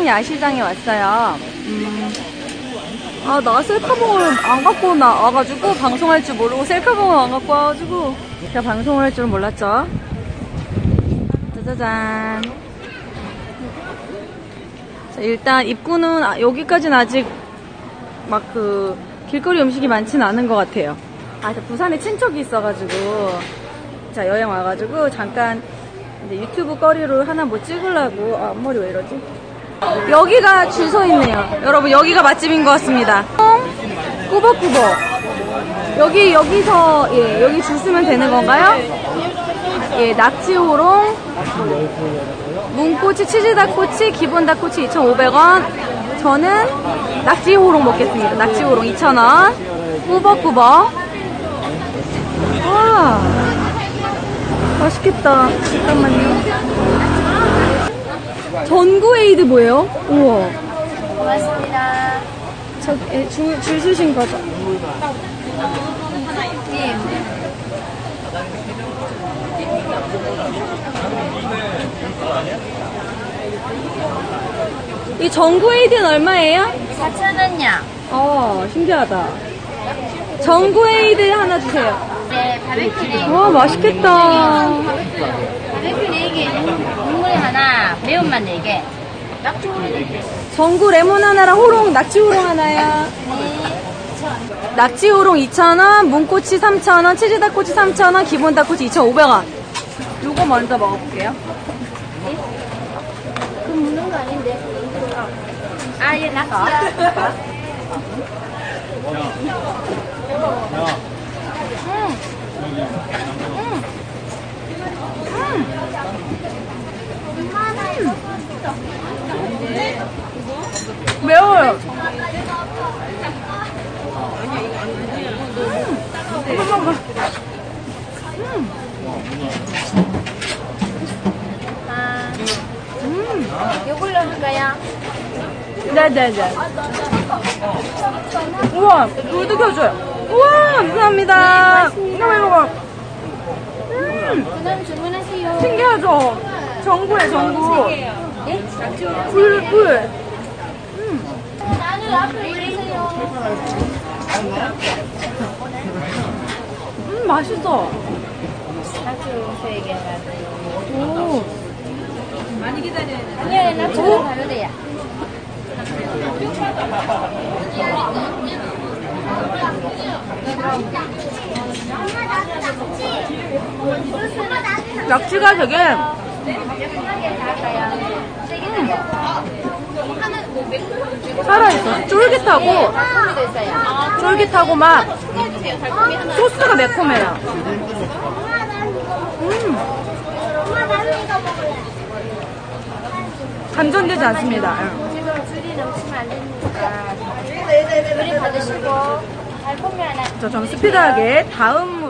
서강 야시장에 왔어요. 나 셀카봉을 안 갖고 와가지고 방송할 줄 모르고 셀카봉을 안 갖고 와가지고 제가 방송을 할 줄은 몰랐죠. 짜자잔. 자, 일단 입구는 여기까지는 아직 막 길거리 음식이 많지는 않은 것 같아요. 저 부산에 친척이 있어가지고 자 여행 와가지고 잠깐 이제 유튜브 거리로 하나 뭐 찍으려고. 앞머리 왜 이러지? 여기가 줄 서 있네요. 여러분 여기가 맛집인 것 같습니다. 꾸벅꾸벅. 여기서 여기 줄 쓰면 되는 건가요? 예, 낙지호롱, 문꼬치, 치즈닭꼬치, 기본 닭꼬치 2,500원. 저는 낙지호롱 먹겠습니다. 낙지호롱 2,000원. 꾸벅꾸벅. 와, 맛있겠다. 잠깐만요. 전구에이드 뭐예요? 우와. 고맙습니다. 줄 서신 거죠? 네. 이 전구에이드는 얼마예요? 4,000원요. 신기하다. 전구에이드 하나 주세요. 네, 바베큐 와, 맛있겠다. 바베큐 4개, 국물 하나, 매운맛 4개. 전구 레몬 하나랑 호롱, 낙지 호롱 하나요. 낙지 호롱 2,000원, 문꼬치 3,000원, 치즈 닭꼬치 3,000원, 기본 닭꼬치 2,500원. 요거 먼저 먹어볼게요. 그 묻는 거 아닌데? 얘 낙지야. 매워요. 요걸로 할까요? 네네네. 우와, 불도 켜줘요. 우와, 감사합니다. 이거. 그다음 주문하세요. 신기하죠? 전구에 전구. 네? 불. 나는 앞으로 이래서요. 맛있어. 낙지 소에게 오. 많이 기다려야 돼. 아니야, 낙지는 다르대요. 낙지가 되게 살아있어. 쫄깃하고 막 소스가 매콤해요. 감전되지 않습니다. 지금 줄이 넘치면 안 되니까 줄이 받으시고 달콤이 하나. 저는 스피드하게 다음